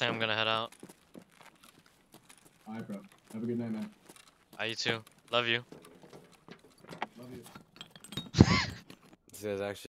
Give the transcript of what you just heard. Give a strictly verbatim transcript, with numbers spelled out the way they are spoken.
think I'm gonna head out. Alright, bro. Have a good night, man. Ah, you too. Love you. Love you. This guy's actually